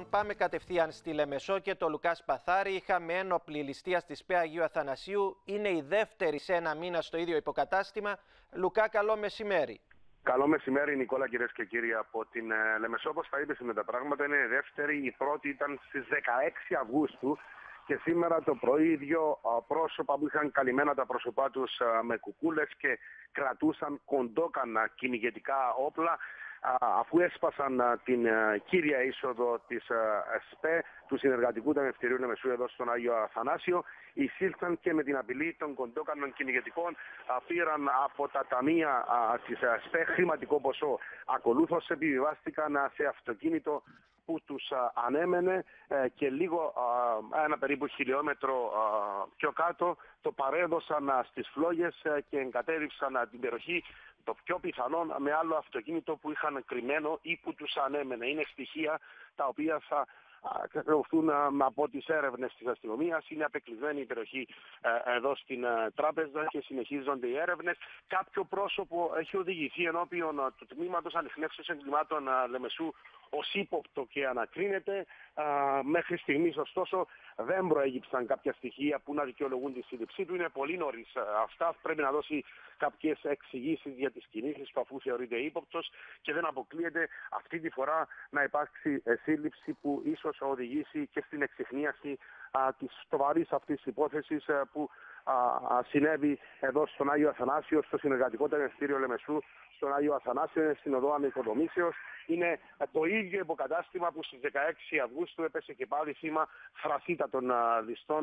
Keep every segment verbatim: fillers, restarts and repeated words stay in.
πάμε κατευθείαν στη Λεμεσό και το Λουκά Σπαθάρη. Είχαμε ένοπλη ληστεία στη ΣΠΕ Αγίου Αθανασίου. Είναι η δεύτερη σε ένα μήνα στο ίδιο υποκατάστημα. Λουκά, καλό μεσημέρι. Καλό μεσημέρι, Νικόλα, κυρίες και κύριοι. Από την ε, Λεμεσό, όπως τα είπες με τα πράγματα, είναι η δεύτερη. Η πρώτη ήταν στις δεκαέξι Αυγούστου. Και σήμερα το πρωί δύο πρόσωπα που είχαν καλυμμένα τα πρόσωπά τους με κουκούλες και κρατούσαν κοντόκανα κυνηγετικά όπλα, αφού έσπασαν την κύρια είσοδο της ΣΠΕ, του Συνεργατικού Ταμιευτηρίου Λεμεσού εδώ στον Άγιο Αθανάσιο, εισήλθαν και με την απειλή των κοντόκανων κυνηγετικών πήραν από τα ταμεία της ΣΠΕ χρηματικό ποσό. Ακολούθως επιβιβάστηκαν σε αυτοκίνητο που τους α, ανέμενε ε, και λίγο α, ένα περίπου χιλιόμετρο α, πιο κάτω το παρέδωσαν α, στις φλόγες ε, και εγκατέριψαν α, την περιοχή, το πιο πιθανόν με άλλο αυτοκίνητο που είχαν κρυμμένο ή που τους ανέμενε. Είναι στοιχεία τα οποία θα κατευθούν από τις έρευνες της αστυνομίας. Είναι απεκλεισμένη η περιοχή ε, εδώ στην ε, τράπεζα και συνεχίζονται οι έρευνες. Κάποιο πρόσωπο έχει οδηγηθεί ενώπιον ε, του Τμήματος Ανιχνεύσεως Εγκλημάτων ε, Λεμεσού ως ύποπτο και ανακρίνεται. Α, μέχρι στιγμής, ωστόσο, δεν προέγυψαν κάποια στοιχεία που να δικαιολογούν τη σύλληψή του. Είναι πολύ νωρίς αυτά. Πρέπει να δώσει κάποιες εξηγήσεις για τις κινήσεις του, αφού θεωρείται ύποπτος, και δεν αποκλείεται αυτή τη φορά να υπάρξει σύλληψη που ίσως θα οδηγήσει και στην εξυχνίαση της σοβαρής αυτής υπόθεσης που α, α, συνέβη εδώ στον Άγιο Αθανάσιο, στο Συνεργατικό Ταμιευτήριο Λεμεσού, στον Άγιο Αθανάσιο, στην οδό Ανοικοδομήσεως. Είναι το ίδιο υποκατάστημα που στις δεκαέξι Αυγούστου έπεσε και πάλι θύμα θρασίτατων ληστών,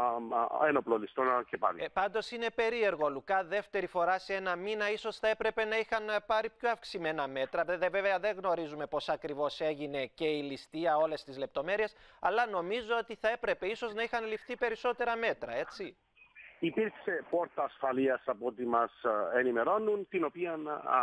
ένοπλων ληστών και πάλι. Ε, πάντως είναι περίεργο, Λουκά, δεύτερη φορά σε ένα μήνα. Ίσως θα έπρεπε να είχαν πάρει πιο αυξημένα μέτρα. Βέβαια δεν γνωρίζουμε πώς ακριβώς έγινε και η ληστεία, όλες τις λεπτομέρειες, αλλά νομίζω ότι θα έπρεπε ίσως να είχαν ληφθεί περισσότερα μέτρα, έτσι. Υπήρξε πόρτα ασφαλείας από ό,τι μας ενημερώνουν, την οποία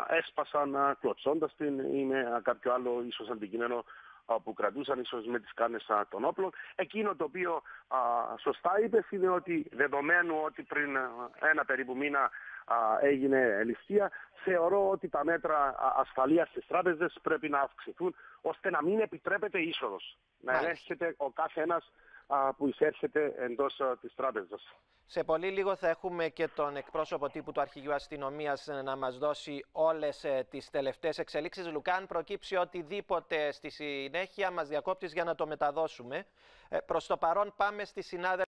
έσπασαν κλωτσώντας την ή με κάποιο άλλο ίσως αντικείμενο που κρατούσαν, ίσως με τις κάνες των όπλων. Εκείνο το οποίο α, σωστά είπες είναι ότι, δεδομένου ότι πριν ένα περίπου μήνα α, έγινε ληστεία, θεωρώ ότι τα μέτρα ασφαλείας στις τράπεζες πρέπει να αυξηθούν, ώστε να μην επιτρέπεται είσοδος. Να ελέγχεται ο κάθε ένας που εισέρχεται εντός της τράπεζας. Σε πολύ λίγο θα έχουμε και τον εκπρόσωπο τύπου του Αρχηγείου Αστυνομίας να μας δώσει όλες τις τελευταίες εξελίξεις. Λουκά, αν προκύψει οτιδήποτε στη συνέχεια, μας διακόπτεις για να το μεταδώσουμε. Προς το παρόν πάμε στη συνάδελφη